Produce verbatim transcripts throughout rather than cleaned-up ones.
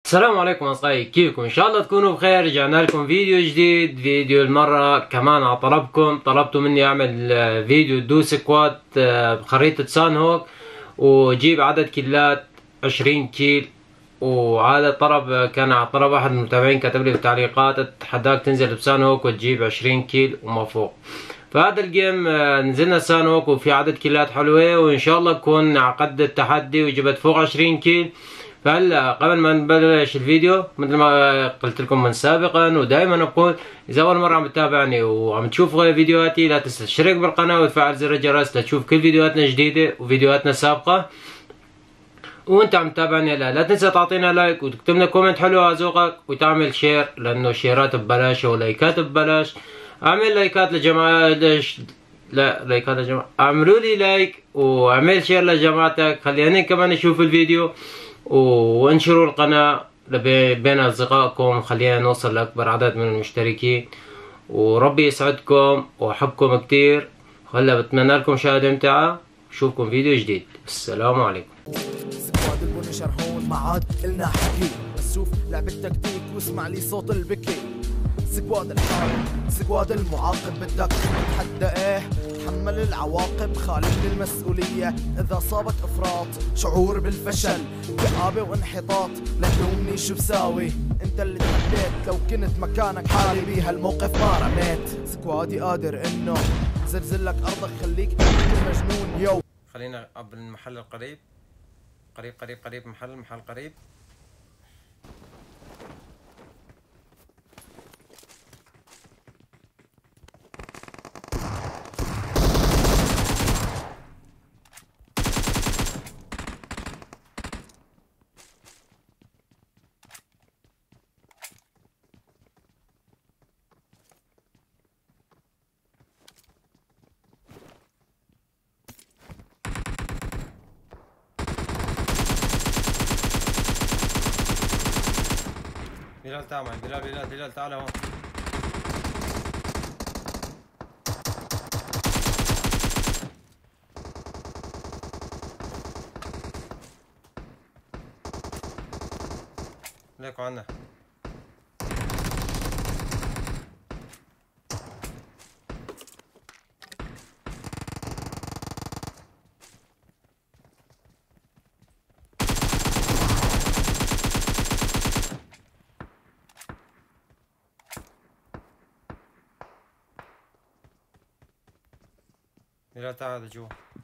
السلام عليكم اصدقائي، كيفكم؟ ان شاء الله تكونوا بخير. رجعنا لكم فيديو جديد، فيديو المرة كمان على طلبكم. طلبتوا مني اعمل فيديو دو سكوات بخريطة سان هوك وجيب عدد كيلات عشرين كيل، وهذا طلب كان على طلب احد المتابعين، كتب لي في التعليقات اتحداك تنزل بسان هوك وتجيب عشرين كيل وما فوق. فهذا الجيم نزلنا سان هوك وفي عدد كيلات حلوة، وان شاء الله نكون عقد التحدي وجبت فوق عشرين كيل. فهلا قبل ما نبلش الفيديو، مثل ما قلت لكم من سابقا ودائما اقول، اذا اول مره عم تتابعني وعم تشوف فيديوهاتي لا تنسى تشترك بالقناه وتفعل زر الجرس لتشوف كل فيديوهاتنا الجديده وفيديوهاتنا السابقه. وانت عم تتابعني لا لا تنسى تعطينا لايك وتكتب لنا كومنت حلو على ذوقك وتعمل شير، لانه شيرات ببلاش ولايكات ببلاش. اعمل لايكات لجماعه ليش لا لايكات لجماعه اعملوا لي لايك واعمل شير لجماعتك، خلينا كمان نشوف الفيديو وانشروا القناة بين أصدقائكم، خلينا نوصل لأكبر عدد من المشتركين. وربي يسعدكم وأحبكم كتير. هلا بتمنى لكم مشاهدة ممتعة، نشوفكم فيديو جديد. السلام عليكم. سكواد المنشر هون ما عاد إلنا حكي، بس شوف لعبة تكتيك واسمع لي صوت البكي. سكواد الحارب، سكواد المعاقب، بدك تتحدى ايه تحمل العواقب، خالي من المسؤولية إذا صابك إفراط، شعور بالفشل، كآبة وانحطاط، لا تلومني شو بساوي، انت اللي تحديت، لو كنت مكانك حالي بهالموقف ما رميت. سكوادي قادر انه زلزلك أرضك، خليك مجنون يو. خلينا قبل المحل القريب، قريب قريب قريب محل محل قريب. بلال تعال معي، بلال بلال بلال تعال هون. ليكوا عنا. بلال تعال لجوا.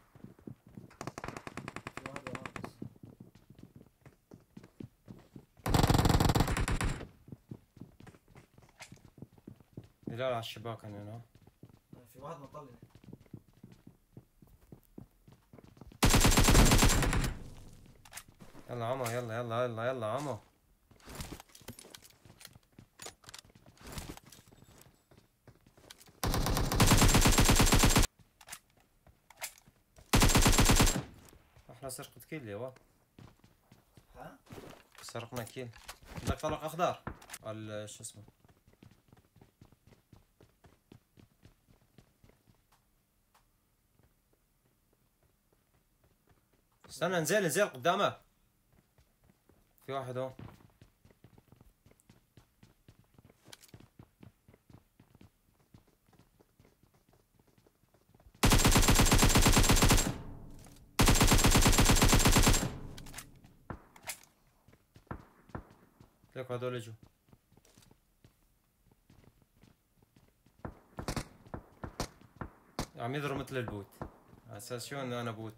بلال على الشباك هنا. في واحد مطلع. يلا عمو، يلا يلا يلا يلا عمو. احنا سرقة كيل يابا. ها؟ سرقنا كيل. بدك طلق اخضر ولا شو اسمه؟ استنى، انزل انزل قدامك. في واحد هون. ليك هدول اجوا. عم يضرب مثل البوت، على اساس شو انه انا بوت.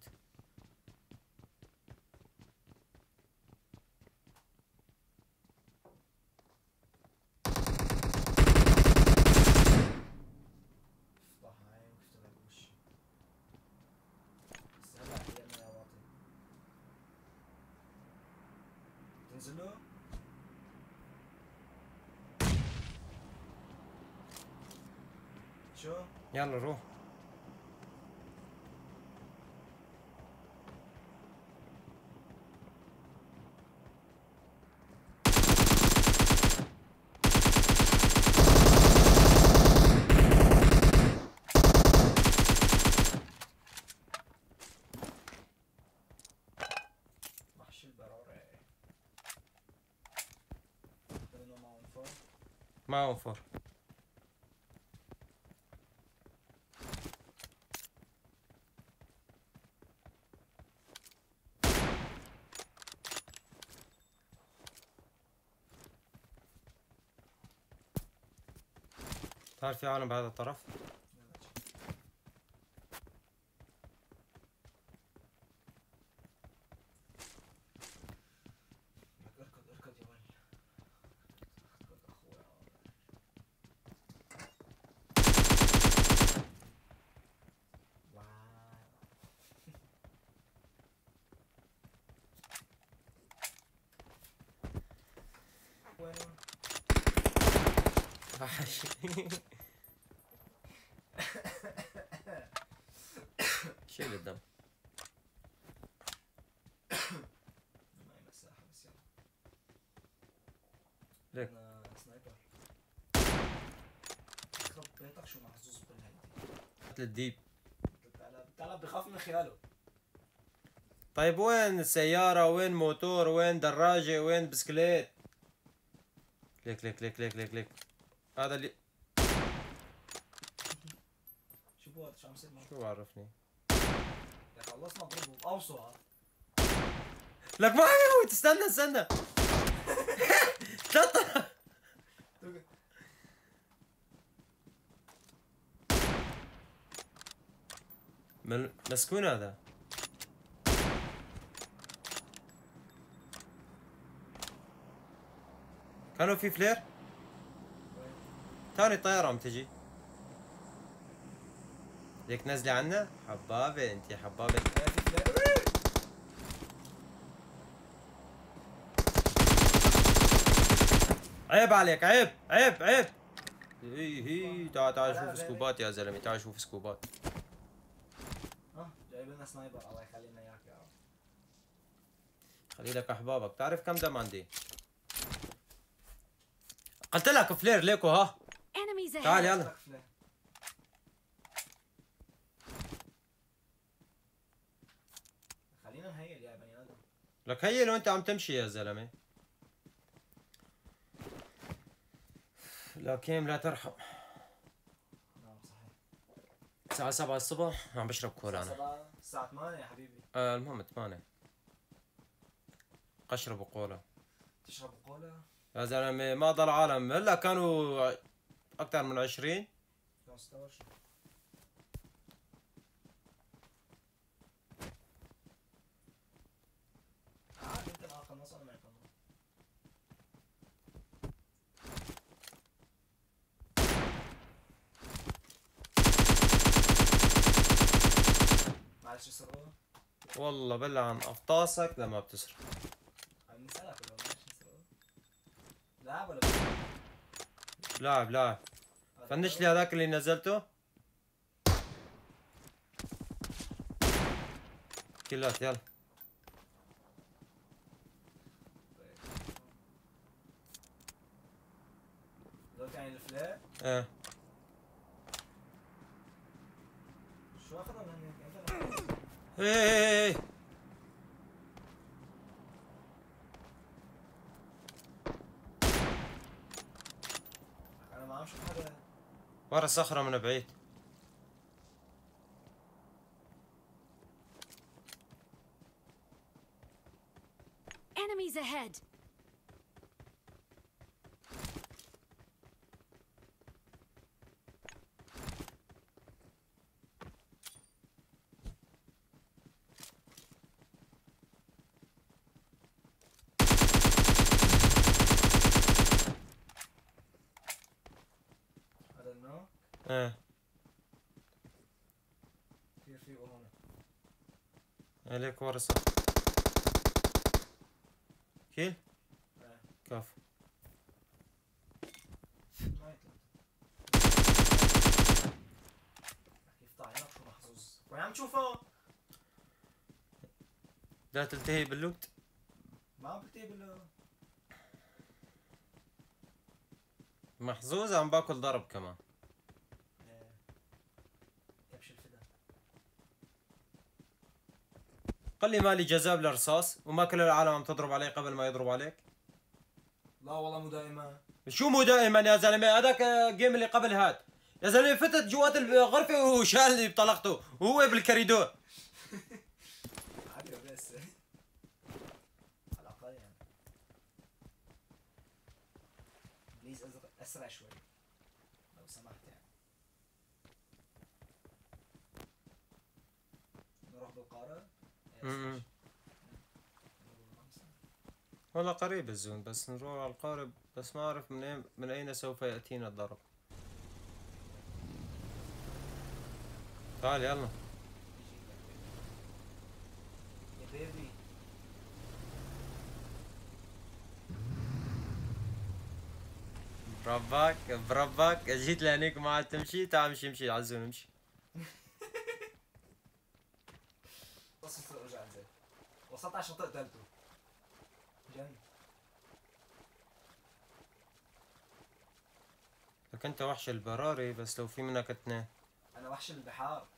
تنزلوا؟ شو؟ يلا روح. معهم فور. تعرف في عالم بهذا الطرف؟ اركض اركض يا ولد. اركض اخويا. واو. وين؟ شيل الدم. معي مساحة بس يلا. ليك انا سنايبر. يخرب بيتك شو محظوظ بالهيدي. قتل الديب. الثعلب الثعلب بخاف من خياله. طيب وين السيارة؟ وين موتور؟ وين دراجة؟ وين بسكليت؟ ليك ليك ليك ليك ليك ليك هذا اللي شو بوقت شو عم يصير معك؟ شو بعرفني؟ يا خلصنا ضربه بأوصى. لك ما يموت. استنى استنى. تطلع. مل... مسكون هذا. كانوا في فلير؟ تاني طيارة عم تجي. ليك نزلي عنا حبابة. انت حبابة. عيب عليك. عيب عيب عيب. هي هي تعال تعال شوف سكوبات يا زلمة. تعال شوف سكوبات. ها جايب لنا سنايبر. الله يخلينا اياك يا رب. خلي لك احبابك. تعرف كم دم عندي؟ قلت لك فلير ليكو. ها تعال يلا. خلينا نهيل يا بني ادم. لك هيل وانت عم تمشي يا زلمة. لكن لا ترحم. نعم صحيح. الساعة سبعة الصبح عم بشرب كولا انا. الساعة ثمانية يا حبيبي. آه المهم ثمانية. اشرب كولا. تشرب كولا؟ يا زلمة ما ضل عالم. هلا كانوا أكثر من عشرين. كانوا ستة وعشرين. عادي أنت معك قناص أنا معي قناص. معلش يسرقوها؟ والله بالله عن أفطاسك لما بتسرق. عم نسألك ولا معلش يسرقوها؟ لاعب ولا لاعب لاعب. فنش لي هذاك اللي نزلته. كلات يلا. دول يعني الفلاق؟ ايه شو اخذوا من هيك؟ ايه ايه ايه انا ما عم شوف حدا. ورا صخرة من بعيد. Enemies ahead. هذا النوع ايه كثير فيه هون. عليك ورا صخرة. كيل؟ ايه كفو. ما يطلع. كيف طالع عينك شو محظوظ. وين عم تشوفه؟ لا تلتهي باللوت. ما عم بلتقي بال محظوظ عم باكل ضرب كمان. ايه كبش الفدا. قال لي مالي جذاب للرصاص وما كل العالم عم تضرب علي قبل ما يضرب عليك. لا والله مو دائما. شو مو دائما يا زلمه؟ هذاك جيم اللي قبل هاد يا زلمه، فتت جوات الغرفه وشالني بطلقته وهو بالكريدور. عادي بس على الاقل يعني بليز اسرع شوي لو سمحت يعني. نروح بالقارة. امم والله قريب الزون، بس نروح على القارب، بس ما اعرف من اين من اين سوف ياتينا الضرب. تعال يلا يا بيبي. برافاك برافاك، جيت لهنيك ما عاد تمشي. تعال امشي امشي على الزون امشي. بص ارجع انزل. وصلت على الشاطئ تالته. جن. لك انت وحش البراري، بس لو في منك اثنين. انا وحش البحار.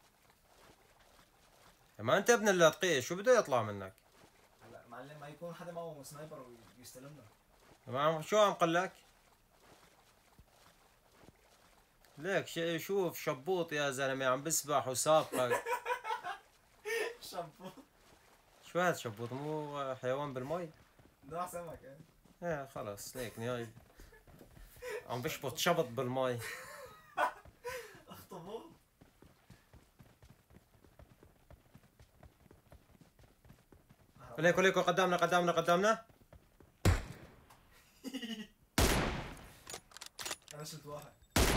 ما انت ابن الاتقية، شو بده يطلع منك؟ هلا معلم ما يكون حدا معه سنايبر ويستلمنا. ما عم شو عم قل لك؟ ليك ش- شوف شبوط يا زلمه عم بسبح وسابقك. شامبو. شو هذا شبوط؟ مو حيوان بالمي؟ نوع سمك يعني. ايه خلص ليك نهاية عم بشبط شبط بالمي. اخطبوط. وليك وليك قدامنا قدامنا قدامنا. انا شلت واحد.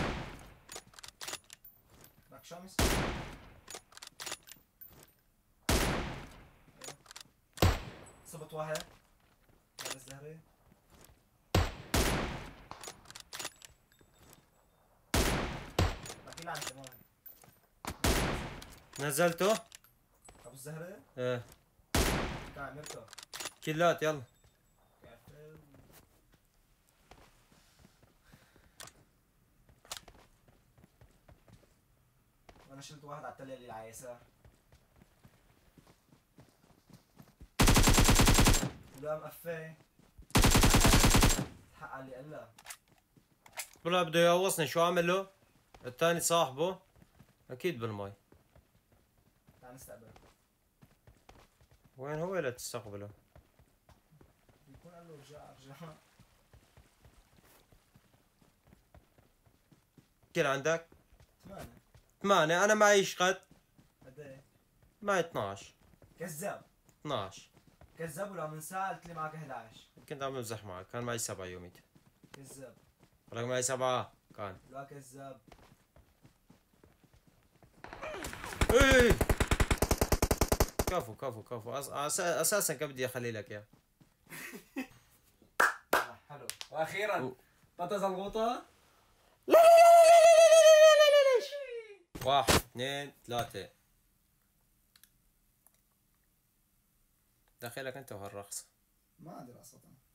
معك شمس؟ صبت واحد. على الزهرة. باقي لي عن كمان. نزلته؟ ابو الزهرة؟ ايه كان عم يركض. كلات يلا. كافر. وانا شلت واحد على التلة اللي على يسار. ولا مقفاه. حق على اللي قالها. طلع بده يغوصني، شو اعمل له؟ الثاني صاحبه اكيد بالمي. تعال نستقبل. وين هو لا تستقبله؟ بيكون قال له ارجع ارجع. كل عندك؟ ثمانية. ثمانية، انا معي شقد. قد ايه؟ معي اثناعش. كذاب. اثناعش. كذاب ولو من ساعة قلت لي معك احد عشر. كنت عم بمزح معك، كان معي سبعة يوميتها. كذاب. ولك معي سبعة كان. لا كذاب. ايه كفو كفو كفو. أس... أس... اساسا كان بدي اخلي لك اياه. حلو. واخيرا طاطا زلغوطة. لا لا لا لا لا ليش؟ واحد اثنين ثلاثة. دخيلك انت وهالرقصة. ما عندي رقصة.